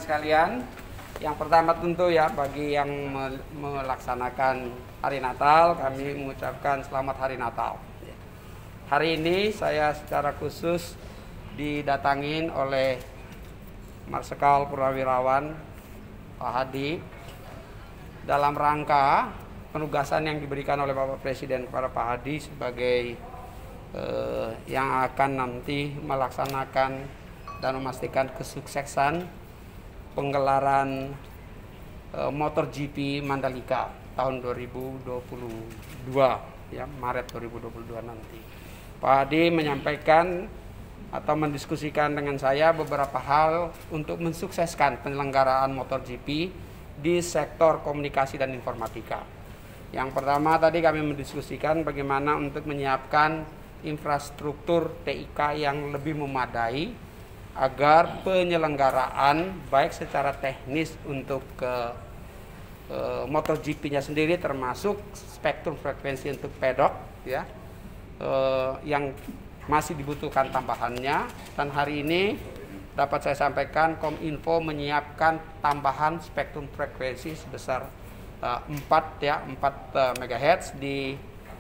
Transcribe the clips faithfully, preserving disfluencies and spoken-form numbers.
sekalian, yang pertama tentu ya bagi yang melaksanakan hari Natal, kami mengucapkan selamat hari Natal. Hari ini saya secara khusus didatangin oleh Marsikal Purnawirawan Pak Hadi dalam rangka penugasan yang diberikan oleh Bapak Presiden kepada Pak Hadi sebagai eh, yang akan nanti melaksanakan dan memastikan kesuksesan penggelaran eh, MotoGP Mandalika tahun dua ribu dua puluh dua, ya, Maret dua ribu dua puluh dua nanti. Pak Hadi menyampaikan atau mendiskusikan dengan saya beberapa hal untuk mensukseskan penyelenggaraan MotoGP di sektor komunikasi dan informatika. Yang pertama tadi kami mendiskusikan bagaimana untuk menyiapkan infrastruktur T I K yang lebih memadai agar penyelenggaraan baik secara teknis untuk ke uh, MotoGP-nya sendiri termasuk spektrum frekuensi untuk pedok, ya, uh, yang masih dibutuhkan tambahannya, dan hari ini dapat saya sampaikan Kominfo menyiapkan tambahan spektrum frekuensi sebesar uh, empat ya empat uh, megahertz di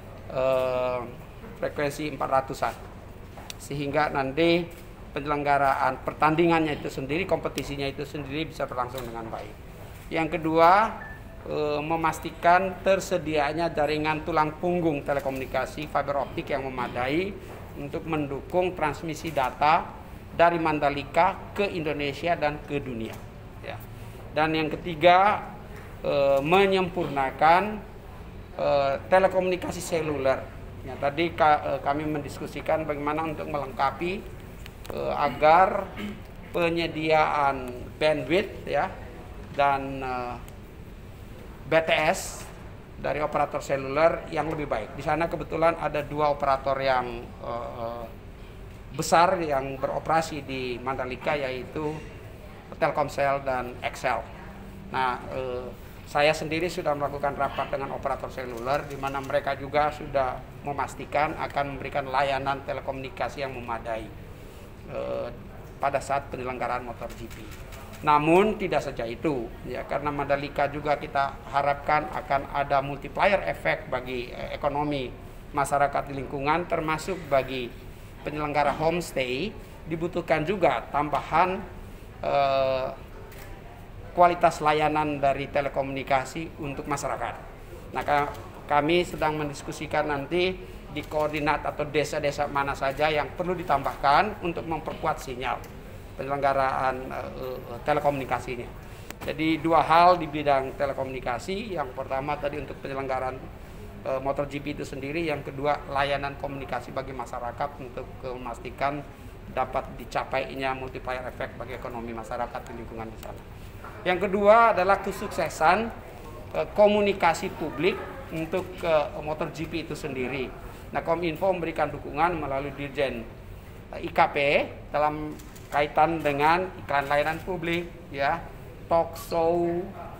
uh, frekuensi empat ratusan, sehingga nanti penyelenggaraan pertandingannya itu sendiri, kompetisinya itu sendiri bisa berlangsung dengan baik. Yang kedua, uh, memastikan tersedianya jaringan tulang punggung telekomunikasi fiber optik yang memadai untuk mendukung transmisi data dari Mandalika ke Indonesia dan ke dunia. Ya. Dan yang ketiga, e, menyempurnakan e, telekomunikasi seluler. Ya, tadi ka, e, kami mendiskusikan bagaimana untuk melengkapi e, agar penyediaan bandwidth, ya, dan e, B T S dari operator seluler yang lebih baik. Di sana kebetulan ada dua operator yang uh, besar yang beroperasi di Mandalika, yaitu Telkomsel dan XL. Nah, uh, saya sendiri sudah melakukan rapat dengan operator seluler, di mana mereka juga sudah memastikan akan memberikan layanan telekomunikasi yang memadai uh, pada saat penyelenggaraan MotoGP. Namun tidak saja itu, ya, karena Mandalika juga kita harapkan akan ada multiplier efek bagi eh, ekonomi masyarakat di lingkungan, termasuk bagi penyelenggara homestay, dibutuhkan juga tambahan eh, kualitas layanan dari telekomunikasi untuk masyarakat. Nah, kami sedang mendiskusikan nanti di koordinat atau desa-desa mana saja yang perlu ditambahkan untuk memperkuat sinyal penyelenggaraan uh, uh, telekomunikasinya. Jadi dua hal di bidang telekomunikasi. Yang pertama tadi untuk penyelenggaraan uh, MotoGP itu sendiri. Yang kedua layanan komunikasi bagi masyarakat untuk uh, memastikan dapat dicapainya multiplier effect bagi ekonomi masyarakat di lingkungan di sana. Yang kedua adalah kesuksesan uh, komunikasi publik untuk uh, MotoGP itu sendiri. Nah, Kominfo memberikan dukungan melalui Dirjen uh, I K P dalam kaitan dengan iklan layanan publik, ya, talk show,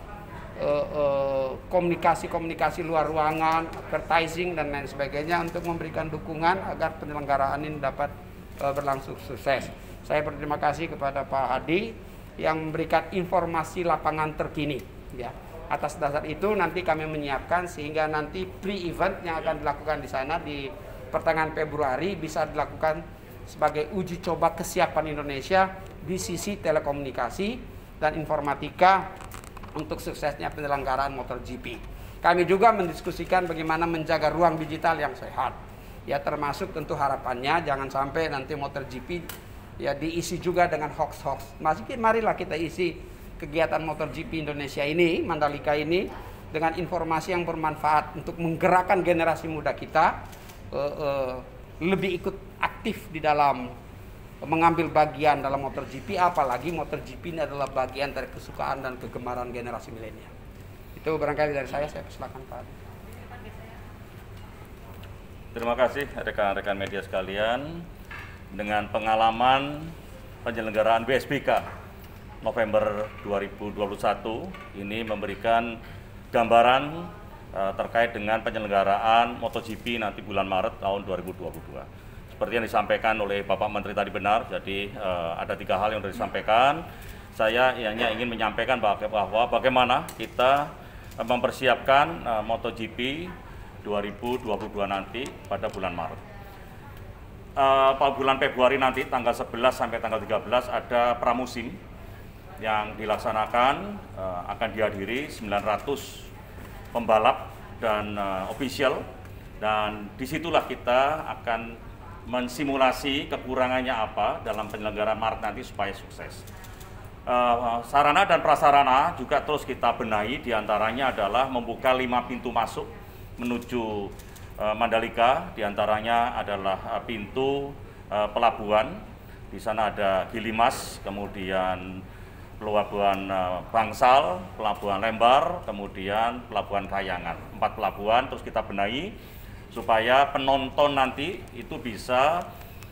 komunikasi-komunikasi uh, uh, luar ruangan, advertising dan lain sebagainya untuk memberikan dukungan agar penyelenggaraan ini dapat uh, berlangsung sukses. Saya berterima kasih kepada Pak Hadi yang memberikan informasi lapangan terkini, ya. Atas dasar itu nanti kami menyiapkan sehingga nanti pre-event yang akan dilakukan di sana di pertengahan Februari bisa dilakukan sebagai uji coba kesiapan Indonesia di sisi telekomunikasi dan informatika untuk suksesnya penyelenggaraan MotoGP. Kami juga mendiskusikan bagaimana menjaga ruang digital yang sehat, ya, termasuk tentu harapannya jangan sampai nanti MotoGP ya diisi juga dengan hoax-hoax. Masih marilah kita isi kegiatan MotoGP Indonesia ini, Mandalika ini, dengan informasi yang bermanfaat untuk menggerakkan generasi muda kita uh, uh, lebih ikut aktif di dalam mengambil bagian dalam MotoGP, apalagi MotoGP ini adalah bagian dari kesukaan dan kegemaran generasi milenial. Itu barangkali dari saya, saya persilakan Pak. Terima kasih rekan-rekan media sekalian. Dengan pengalaman penyelenggaraan W S B K November dua ribu dua puluh satu ini memberikan gambaran uh, terkait dengan penyelenggaraan MotoGP nanti bulan Maret tahun dua ribu dua puluh dua. Seperti yang disampaikan oleh Bapak Menteri tadi benar, jadi uh, ada tiga hal yang sudah disampaikan. saya hanya ingin menyampaikan bahwa bagaimana kita mempersiapkan uh, MotoGP dua ribu dua puluh dua nanti pada bulan Maret. Uh, pada bulan Februari nanti tanggal sebelas sampai tanggal tiga belas ada pramusim yang dilaksanakan, uh, akan dihadiri sembilan ratus pembalap dan uh, official, dan disitulah kita akan mensimulasi kekurangannya apa dalam penyelenggaraan Maret nanti supaya sukses. Uh, sarana dan prasarana juga terus kita benahi, diantaranya adalah membuka lima pintu masuk menuju uh, Mandalika, diantaranya adalah uh, pintu uh, pelabuhan. Di sana ada Gilimas, kemudian pelabuhan uh, Bangsal, pelabuhan Lembar, kemudian pelabuhan Kayangan. Empat pelabuhan terus kita benahi supaya penonton nanti itu bisa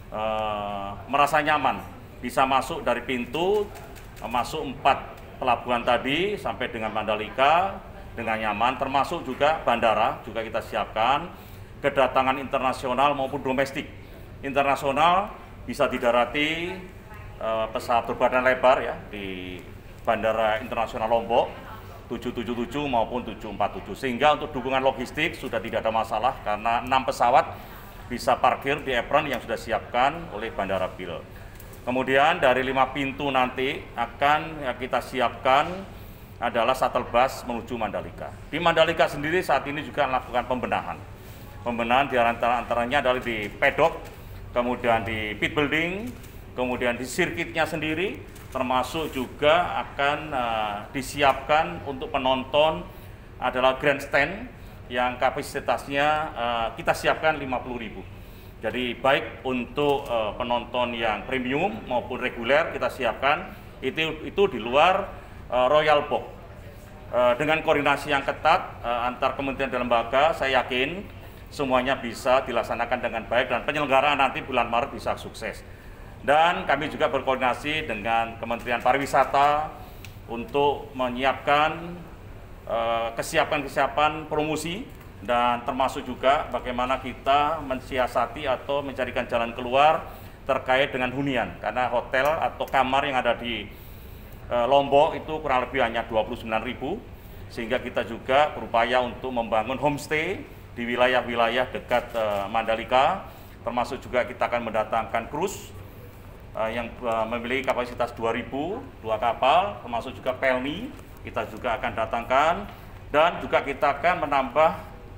uh, merasa nyaman, bisa masuk dari pintu, uh, masuk empat pelabuhan tadi sampai dengan Mandalika dengan nyaman, termasuk juga bandara juga kita siapkan, kedatangan internasional maupun domestik. Internasional bisa didarati uh, pesawat berbadan lebar ya di Bandara Internasional Lombok tujuh tujuh tujuh maupun tujuh empat tujuh, sehingga untuk dukungan logistik sudah tidak ada masalah karena enam pesawat bisa parkir di apron yang sudah siapkan oleh Bandara B I L. Kemudian dari lima pintu nanti akan ya, kita siapkan adalah shuttle bus menuju Mandalika. Di Mandalika sendiri saat ini juga melakukan pembenahan. Pembenahan di antara-antaranya adalah di pedok, kemudian di pit building, kemudian di sirkuitnya sendiri, termasuk juga akan uh, disiapkan untuk penonton adalah grandstand yang kapasitasnya uh, kita siapkan lima puluh ribu. Jadi baik untuk uh, penonton yang premium maupun reguler kita siapkan itu itu di luar uh, Royal Box. Uh, dengan koordinasi yang ketat uh, antar kementerian dan lembaga, saya yakin semuanya bisa dilaksanakan dengan baik dan penyelenggaraan nanti bulan Maret bisa sukses. Dan kami juga berkoordinasi dengan Kementerian Pariwisata untuk menyiapkan kesiapan-kesiapan uh, promosi, dan termasuk juga bagaimana kita mensiasati atau mencarikan jalan keluar terkait dengan hunian, karena hotel atau kamar yang ada di uh, Lombok itu kurang lebih hanya dua puluh sembilan ribu, sehingga kita juga berupaya untuk membangun homestay di wilayah-wilayah dekat uh, Mandalika, termasuk juga kita akan mendatangkan cruise Uh, yang uh, memiliki kapasitas dua ribu, dua kapal, termasuk juga Pelni kita juga akan datangkan, dan juga kita akan menambah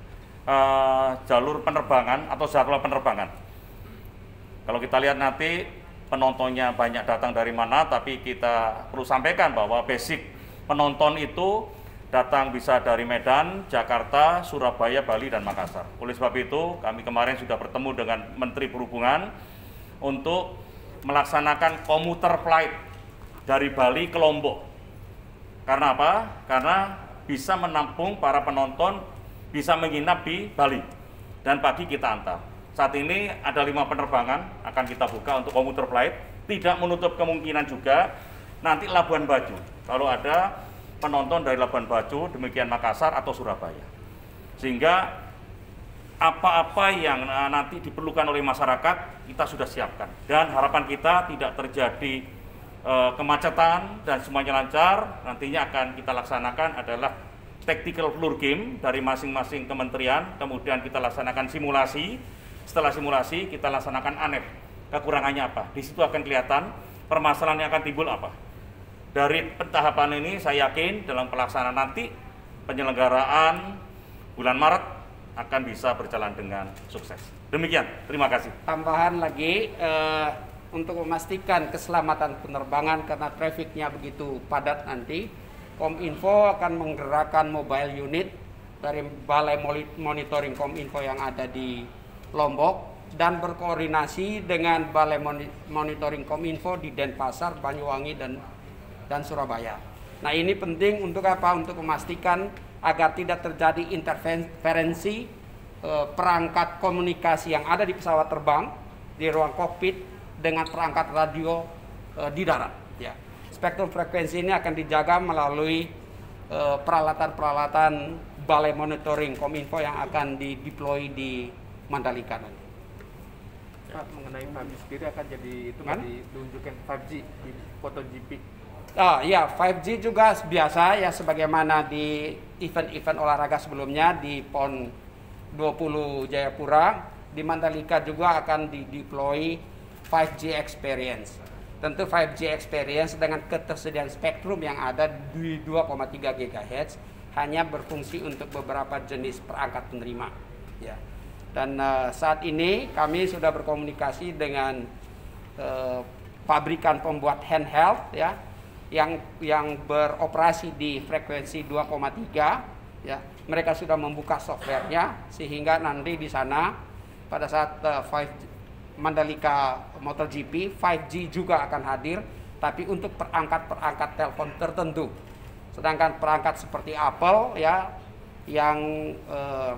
uh, jalur penerbangan atau jadwal penerbangan. Kalau kita lihat nanti penontonnya banyak datang dari mana, tapi kita perlu sampaikan bahwa basic penonton itu datang bisa dari Medan, Jakarta, Surabaya, Bali, dan Makassar. Oleh sebab itu kami kemarin sudah bertemu dengan Menteri Perhubungan untuk melaksanakan komuter flight dari Bali ke Lombok. Karena apa? Karena bisa menampung para penonton, bisa menginap di Bali, dan pagi kita antar. Saat ini ada lima penerbangan akan kita buka untuk komuter flight. Tidak menutup kemungkinan juga nanti Labuan Bajo, kalau ada penonton dari Labuan Bajo, demikian Makassar atau Surabaya. Sehingga apa-apa yang nanti diperlukan oleh masyarakat kita sudah siapkan, dan harapan kita tidak terjadi e, kemacetan dan semuanya lancar. Nantinya akan kita laksanakan adalah tactical floor game dari masing-masing kementerian, kemudian kita laksanakan simulasi. Setelah simulasi kita laksanakan A N E F, kekurangannya apa, di situ akan kelihatan permasalahan yang akan timbul apa. Dari tahapan ini saya yakin dalam pelaksanaan nanti penyelenggaraan bulan Maret akan bisa berjalan dengan sukses. Demikian, terima kasih. Tambahan lagi eh, untuk memastikan keselamatan penerbangan karena trafiknya begitu padat nanti, Kominfo akan menggerakkan mobile unit dari Balai Monitoring Kominfo yang ada di Lombok dan berkoordinasi dengan Balai Monitoring Kominfo di Denpasar, Banyuwangi, dan dan Surabaya. Nah, ini penting untuk apa? Untuk memastikan agar tidak terjadi interferensi eh, perangkat komunikasi yang ada di pesawat terbang di ruang kokpit dengan perangkat radio eh, di darat. Ya. Spektrum frekuensi ini akan dijaga melalui peralatan-peralatan eh, Balai Monitoring Kominfo yang akan di-deploy di Mandalika nanti. Pak, mengenai lima G sendiri akan jadi itu kan ditunjukkan lima G di MotoGP. Oh iya, lima G juga biasa ya, sebagaimana di event-event olahraga sebelumnya di PON dua puluh Jayapura, di Mandalika juga akan dideploy lima G experience. Tentu lima G experience dengan ketersediaan spektrum yang ada di dua koma tiga gigahertz hanya berfungsi untuk beberapa jenis perangkat penerima. Ya. Dan uh, saat ini kami sudah berkomunikasi dengan uh, pabrikan pembuat handheld ya, yang yang beroperasi di frekuensi dua koma tiga ya. Mereka sudah membuka softwarenya sehingga nanti di sana pada saat uh, lima G Mandalika MotoGP lima G juga akan hadir, tapi untuk perangkat-perangkat telepon tertentu. Sedangkan perangkat seperti Apple ya yang uh,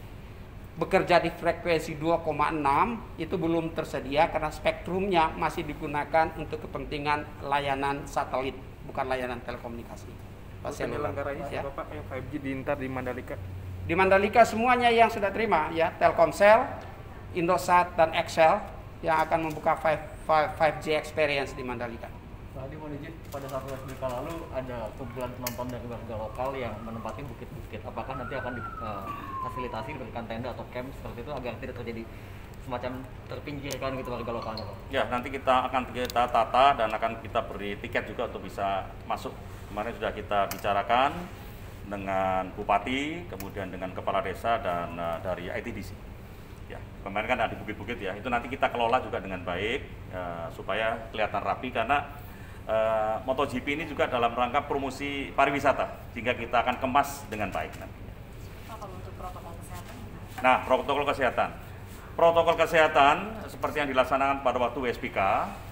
bekerja di frekuensi dua koma enam itu belum tersedia karena spektrumnya masih digunakan untuk kepentingan layanan satelit, bukan layanan telekomunikasi. Penyelenggaranya ya. Bapak yang lima G di Intar di Mandalika? Di Mandalika semuanya yang sudah terima ya, Telkomsel, Indosat dan Excel yang akan membuka lima G experience di Mandalika. Tadi mau izin, pada saat U S B K lalu ada kumpulan penonton dari warga lokal yang menempati bukit-bukit. Apakah nanti akan difasilitasi, diberikan tenda atau camp seperti itu agar tidak terjadi semacam terpinggirkan gitu warga lokalnya, Pak? Ya, nanti kita akan kita tata dan akan kita beri tiket juga untuk bisa masuk. Kemarin sudah kita bicarakan dengan Bupati, kemudian dengan Kepala Desa dan uh, dari I T D C. Ya, kemarin kan ada bukit-bukit ya, itu nanti kita kelola juga dengan baik uh, supaya kelihatan rapi karena Uh, MotoGP ini juga dalam rangka promosi pariwisata, sehingga kita akan kemas dengan baik nantinya. Pak, kalau untuk protokol kesehatan? Nah, protokol kesehatan, protokol kesehatan seperti yang dilaksanakan pada waktu U S B K,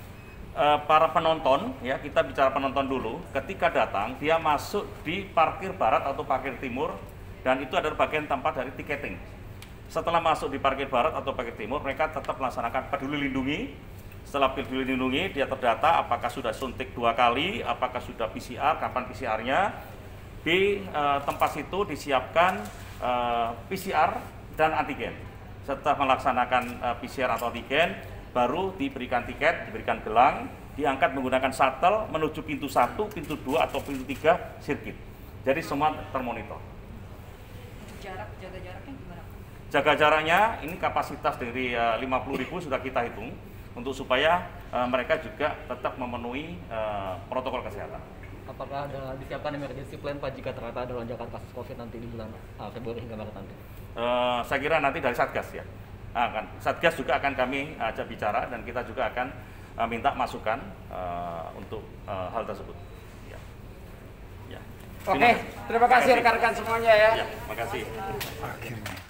uh, para penonton, ya kita bicara penonton dulu, ketika datang dia masuk di parkir barat atau parkir timur, dan itu adalah bagian tempat dari tiketing. Setelah masuk di parkir barat atau parkir timur, mereka tetap melaksanakan peduli lindungi. Setelah peduli lindungi, dia terdata apakah sudah suntik dua kali, apakah sudah P C R, kapan P C R-nya. Di uh, tempat situ disiapkan uh, P C R dan antigen. Setelah melaksanakan uh, P C R atau antigen, baru diberikan tiket, diberikan gelang, diangkat menggunakan shuttle menuju pintu satu, pintu dua, atau pintu tiga sirkuit. Jadi semua termonitor. Jarak, jaga jaraknya gimana? Jaga jaraknya, ini kapasitas dari uh, lima puluh ribu sudah kita hitung, untuk supaya uh, mereka juga tetap memenuhi uh, protokol kesehatan. Apakah ada disiapkan emergency plan Pak jika ternyata ada lonjakan kasus COVID nanti di bulan uh, Februari hingga Maret nanti? Uh, saya kira nanti dari Satgas ya. Akan Satgas juga akan kami ajak bicara dan kita juga akan uh, minta masukan uh, untuk uh, hal tersebut. Ya. Ya. Oke, terima kasih rekan-rekan semuanya ya. Ya, terima kasih.